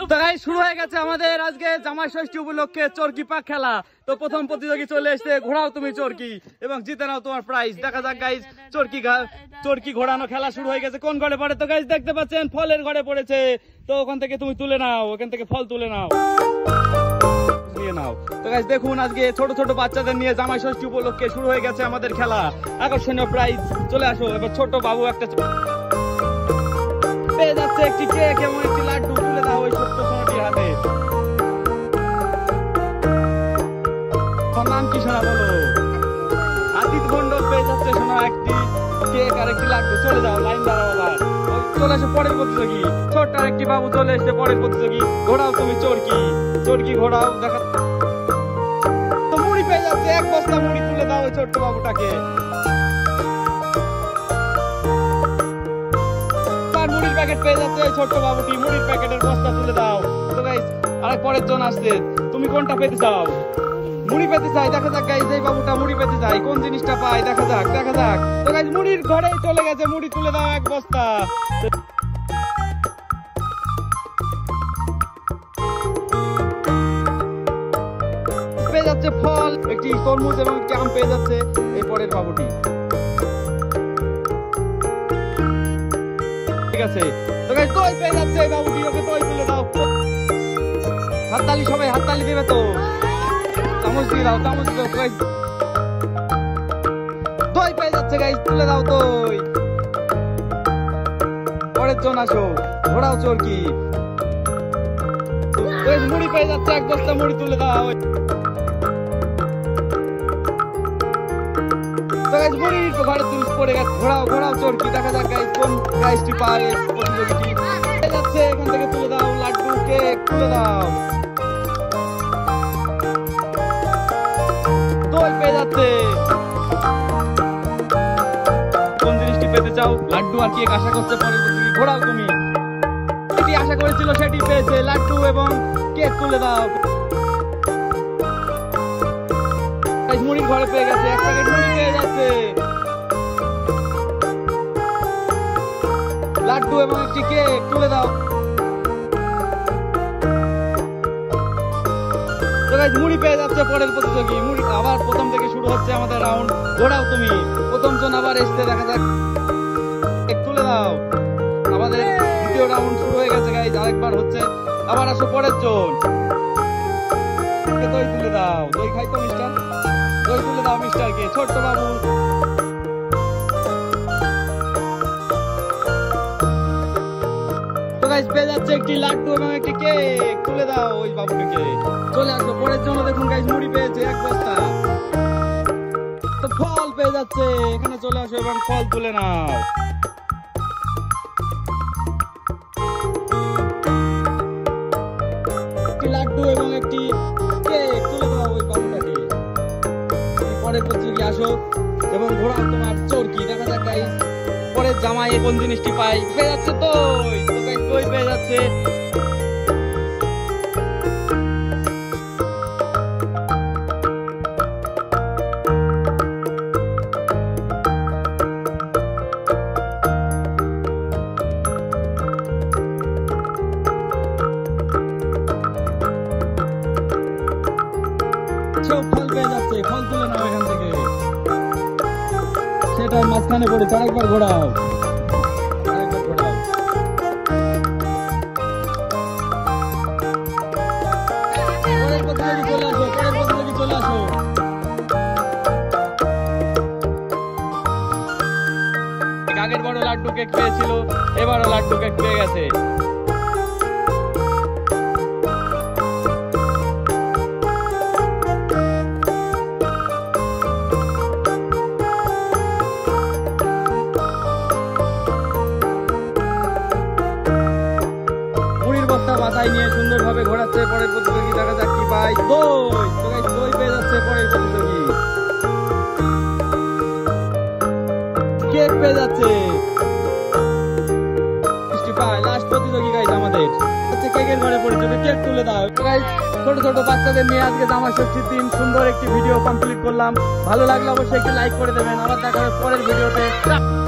শুরু হয়ে গেছে আমাদের আজকে জামাই ষষ্ঠী উপলক্ষে চরকি পাক খেলা। তো প্রথম প্রতিযোগী চলে এসেছে, ঘোড়াও তুমি চরকি এবং জিতে নাও তোমার প্রাইজ। দেখা যাক গাইজ, চরকি ঘোড়ানো খেলা শুরু হয়ে গেছে। কোন ঘরে পড়ে? তো গাইজ দেখতে পাচ্ছেন ফলের ঘরে পড়েছে। তো ওখান থেকে তুমি তুলে নাও, ওখান থেকে ফল তুলে নাও, নিয়ে নাও। তো গাইজ দেখুন, আজকে ছোট ছোট বাচ্চাদের নিয়ে জামাই ষষ্ঠী উপলক্ষে শুরু হয়ে গেছে আমাদের খেলা। আকর্ষণীয় প্রাইজ চলে আসো। এবার ছোট বাবু একটা পেয়ে যাচ্ছে একটি কেক এবং একটি লাড্ডু, তুলে দাও ওই ছোট্ট সোনাটির হাতে। নাম কি শোনা বলো? আদিত মন্ডল পেয়ে যাচ্ছে শোনা একটি কেক আর একটি লাড্ডু। চলে যাও, লাইন দাঁড়াও। আবার চলে আসে পরের প্রতিযোগী, ছোট্ট একটি বাবু চলে এসে পরের প্রতিযোগী। ঘোড়াও তুমি চরকি ঘোড়াও। দেখা তো মুড়ি পেয়ে যাচ্ছে, এক বস্তা মুড়ি, তুলে দাও ওই ছোট্ট বাবুটাকে। মুড়ির প্যাকেট পেয়ে যাচ্ছে ওই ছোট্ট বাবুটি, মুড়ির প্যাকেটের বস্তা তুলে দাও। তো গাইস আরেক পরের জন আসছে, তুমি কোনটা পেতে চাও? মুড়ি পেতে চাই। দেখা যাক গাইস, এই বাবুটা মুড়ি পেতে চাই, কোন জিনিসটা পাই দেখা যাক। তো গাইস মুড়ির ঘরে চলে গেছে, মুড়ি তুলে দাও এক বস্তা। পেয়ে যাচ্ছে ফল, একটি তরমুজ এবং একটি আম পেয়ে যাচ্ছে এই পরের বাবুটি। ঠিক আছে, তো গাইস দই পেয়ে যাচ্ছে এই বাবুটি, ওকে দই তুলে দাও। হাততালি, সবাই হাততালি দেবে তো। চামচ দিয়ে দাও, চামচ দাও। গাইস দই পেয়ে যাচ্ছে গাইস, তুলে দাও দই। পরের জন আসো, ঘোড়াও চরকি। গাইস মুড়ি পেয়ে যাচ্ছে এক বস্তা, মুড়ি তুলে দাও। তো গাইস মুড়ির ঘরে তুলে পড়ে গেছে, ঘোড়াও চরকি। দেখা যাক গাইস কোন প্রাইজটি পায় প্রতিযোগীটি। পেয়ে যাচ্ছে, এখান থেকে তুলে দাও লাড্ডু, কেক তুলে দাও। দই পেয়ে যাচ্ছে। কোন জিনিসটি পেতে চাও? লাড্ডু আর কেক আশা করছে পরের প্রতিযোগী। ঘোড়াও তুমি, যেটি আশা করেছিল সেটি পেয়েছে, লাড্ডু এবং কেক তুলে দাও। মুড়ির ঘরে পেয়ে গেছে, এক প্যাকেট মুড়ি পেয়ে যাচ্ছে, লাড্ডু এবং একটি কেক তুলে দাও। মুড়ি পেয়ে যাচ্ছে পরের প্রতিযোগী। মুড়ি আবার প্রথম থেকে শুরু হচ্ছে আমাদের রাউন্ড। ঘোড়াও তুমি, প্রথম জন আবার এসছে। দেখা যাক, কেক তুলে দাও। আমাদের দ্বিতীয় রাউন্ড শুরু হয়ে গেছে গাইজ, আরেকবার হচ্ছে। আবার আসো পরের জন, দই তুলে দাও। দই খাই তো মিস্টার, দই তুলে দাও মিস্টারকে, ছোট্ট বাবু। তো গাইস পেয়ে যাচ্ছে একটি লাড্ডু এবং একটি কেক, তুলে দাও ওই বাবুটাকে। চলে আসো পরের জন্য। দেখুন গাইস মুড়ি পেয়েছে এক বস্তা। তো ফল পেয়ে যাচ্ছে, এখানে চলে আসো এবং ফল তুলে নাও। একটি লাড্ডু এবং একটি কেক তুলে দাও ওই বাবুটাকে। পরের প্রতিযোগী আসো এবং ঘোড়া তোমার চরকি। দেখা যাক গাইস পরের জামাই কোন জিনিসটি পাই। পেয়ে যাচ্ছে দই, তো গাইস দই পেয়ে যাচ্ছে। ফল পেয়ে যাচ্ছে, ফল তুলে নাও এখান থেকে। সেটা মাঝখানে পড়েছে, আরেকবার ঘোরাও, আরেকবার ঘোরাও। পরের প্রতিযোগী চলে আসো, পরের প্রতিযোগী চলে আসো। আগের বড় লাড্ডু কেক পেয়েছিল, এবারও লাড্ডু কেক পেয়ে গেছে। মাথায় নিয়ে সুন্দরভাবে ঘোরাচ্ছে পরের প্রতিযোগী। দেখা যাক কি পাই। দই, তো গাইস দই পেয়ে যাচ্ছে পরের প্রতিযোগী। কেক পেয়ে যাচ্ছে, লাস্ট প্রতিযোগী গাইস আমাদের হচ্ছে কেকের ঘরে পড়েছে। কেক তুলে দাও গাইস। ছোট ছোট বাচ্চাদের নিয়ে আজকে জামাই ষষ্ঠীর দিন সুন্দর একটি ভিডিও কমপ্লিট করলাম। ভালো লাগলে অবশ্যই একটি লাইক করে দেবেন। আবার দেখা হবে পরের ভিডিওতে।